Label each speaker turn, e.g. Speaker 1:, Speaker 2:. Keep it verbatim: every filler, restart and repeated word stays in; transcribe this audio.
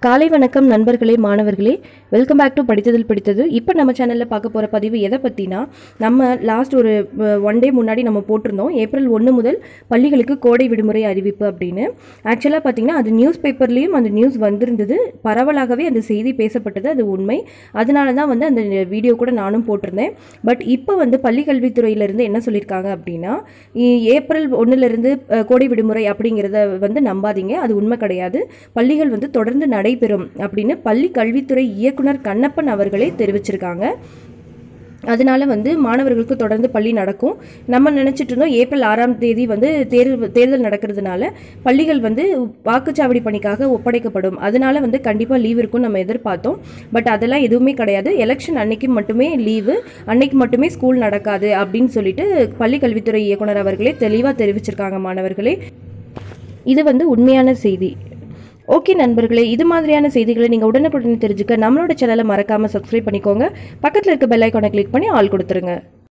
Speaker 1: காலை வணக்கம் நண்பர்களே, மாணவர்களே. வெல்கம் பேக் டு படித்ததில் பிடித்தது. இப்போ நம்ம சேனலில் பார்க்க போகிற பதிவு எதை பற்றினா, நம்ம லாஸ்ட் ஒரு ஒன் டே முன்னாடி நம்ம போட்டிருந்தோம் ஏப்ரல் ஒன்று முதல் பள்ளிகளுக்கு கோடை விடுமுறை அறிவிப்பு அப்படின்னு. ஆக்சுவலாக பார்த்திங்கன்னா அது நியூஸ் பேப்பர்லேயும் அந்த நியூஸ் வந்திருந்தது, பரவலாகவே அந்த செய்தி பேசப்பட்டது, அது உண்மை. அதனால தான் வந்து அந்த வீடியோ கூட நானும் போட்டிருந்தேன். பட் இப்போ வந்து பள்ளிக்கல்வித்துறையிலேருந்து என்ன சொல்லியிருக்காங்க அப்படின்னா, ஏப்ரல் ஒன்றுலேருந்து கோடை விடுமுறை அப்படிங்கிறத வந்து நம்பாதீங்க, அது உண்மை கிடையாது. பள்ளிகள் வந்து தொடர்ந்து நடை பெறும் அப்படின்னு பள்ளி கல்வித்துறை இயக்குனர் கண்ணப்பன் அவர்களே தெரிவிச்சிருக்காங்க. அதனால வந்து மாணவர்களுக்கு தொடர்ந்து பள்ளி நடக்கும். நம்ம நினைச்சிட்டு இருந்தோம் ஏப்ரல் ஆறாம் தேதி வந்து தேர்வு தேர்தல் நடக்கிறதுனால பள்ளிகள் வந்து வாக்குச்சாவடி பணிக்காக ஒப்படைக்கப்படும், அதனால வந்து கண்டிப்பாக லீவ் இருக்கும்னு நம்ம எதிர்பார்த்தோம். பட் அதெல்லாம் எதுவுமே கிடையாது. எலெக்ஷன் அன்னைக்கு மட்டுமே லீவு, அன்னைக்கு மட்டுமே ஸ்கூல் நடக்காது அப்படின்னு சொல்லிட்டு பள்ளி கல்வித்துறை இயக்குனர் அவர்களே தெளிவாக தெரிவிச்சிருக்காங்க மாணவர்களே. இது வந்து உண்மையான செய்தி. ஓகே நண்பர்களே, இது மாதிரியான செய்திகளை நீங்கள் உடனுக்குடனே தெரிஞ்சுக்க நம்மளோட சேனலை மறக்காமல் சப்ஸ்கிரைப் பண்ணிக்கோங்க. பக்கத்தில் இருக்க பெல் ஐக்கானை கிளிக் பண்ணி ஆல் கொடுத்துருங்க.